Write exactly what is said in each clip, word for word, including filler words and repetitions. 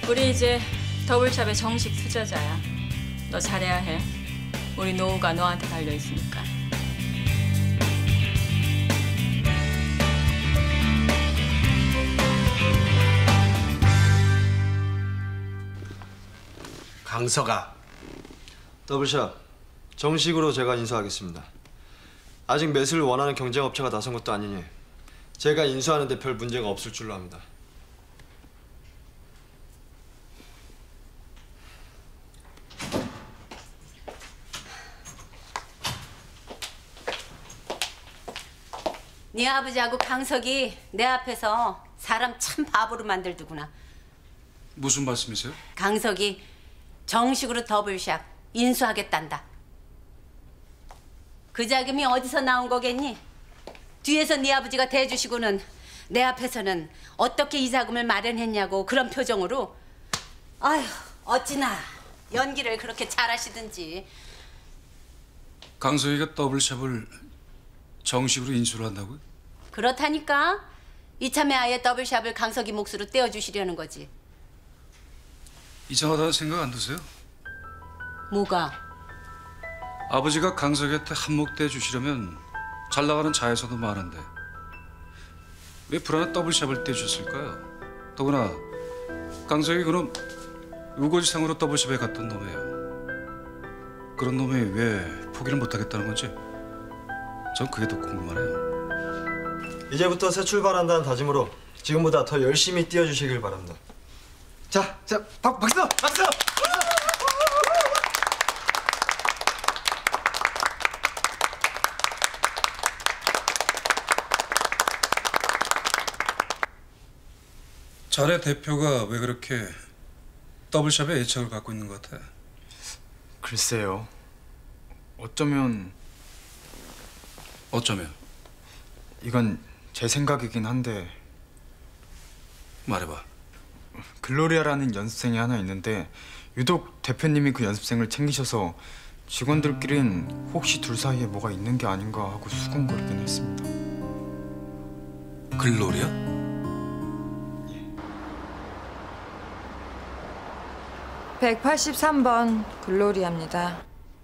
우리 이제 더블샵의 정식 투자자야. 너 잘해야 해. 우리 노후가 너한테 달려있으니까. 강서가. 더블샵, 정식으로 제가 인수하겠습니다. 아직 매수를 원하는 경쟁업체가 나선 것도 아니니 제가 인수하는데 별 문제가 없을 줄로 압니다. 네 아버지하고 강석이 내 앞에서 사람 참 바보로 만들더구나. 무슨 말씀이세요? 강석이 정식으로 더블샵 인수하겠단다. 그 자금이 어디서 나온 거겠니? 뒤에서 네 아버지가 대주시고는 내 앞에서는 어떻게 이 자금을 마련했냐고 그런 표정으로. 아휴, 어찌나 연기를 그렇게 잘하시든지. 강석이가 더블샵을 정식으로 인수를 한다고요? 그렇다니까. 이참에 아예 더블샵을 강석이 몫으로 떼어주시려는 거지. 이상하다는 생각 안 드세요? 뭐가? 아버지가 강석이한테 한몫 떼주시려면 잘 나가는 자회사도 많은데 왜 불안한 더블샵을 떼주셨을까요? 더구나 강석이 그럼 우거지상으로 더블샵에 갔던 놈이에요. 그런 놈이 왜 포기를 못하겠다는 건지 전 그게 더 궁금하네요. 이제부터 새 출발한다는 다짐으로 지금보다 더 열심히 뛰어주시길 바랍니다. 자, 자, 박, 박수! 박수! 자네 대표가 왜 그렇게 더블샵에 애착을 갖고 있는 것 같아? 글쎄요. 어쩌면... 어쩌면? 이건 제 생각이긴 한데 말해봐. 글로리아라는 연습생이 하나 있는데 유독 대표님이 그 연습생을 챙기셔서 직원들끼린 혹시 둘 사이에 뭐가 있는 게 아닌가 하고 수군거리긴 했습니다. 글로리아? 백팔십삼 번 글로리아입니다.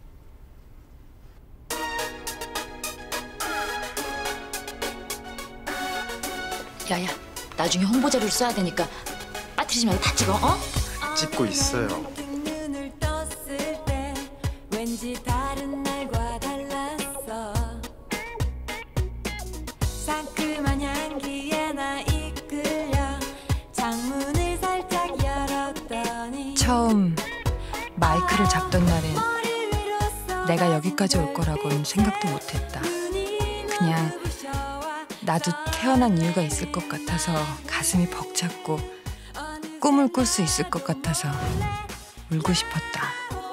야야, 나중에 홍보 자료를 써야 되니까 빠뜨리지 말고 다 찍어, 어? 찍고 있어요. 처음 마이크를 잡던 날엔 내가 여기까지 올 거라고는 생각도 못했다. 그냥 나도 태어난 이유가 있을 것 같아서 가슴이 벅찼고 꿈을 꿀 수 있을 것 같아서 울고 싶었다.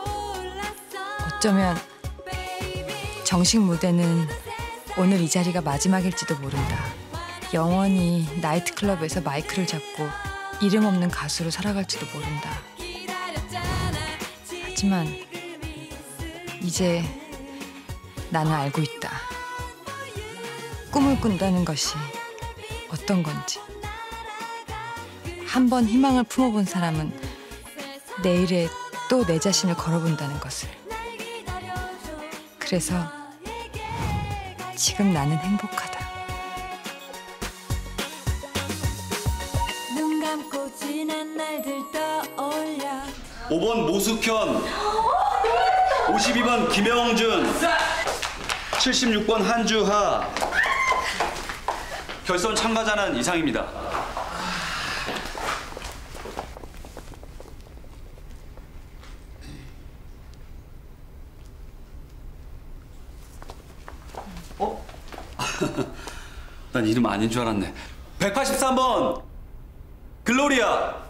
어쩌면 정식 무대는 오늘 이 자리가 마지막일지도 모른다. 영원히 나이트클럽에서 마이크를 잡고 이름 없는 가수로 살아갈지도 모른다. 하지만 이제 나는 알고 있다. 꿈을 꾼다는 것이 어떤 건지. 한 번 희망을 품어본 사람은 내일에 또 내 자신을 걸어본다는 것을. 그래서 지금 나는 행복하다. 눈 감고 지난 날들 떠올려. 오 번 모숙현, 오십이 번 김영준, 칠십육 번 한주하. 결선 참가자는 이상입니다. 어? 난 이름 아닌 줄 알았네. 백팔십삼 번 글로리아.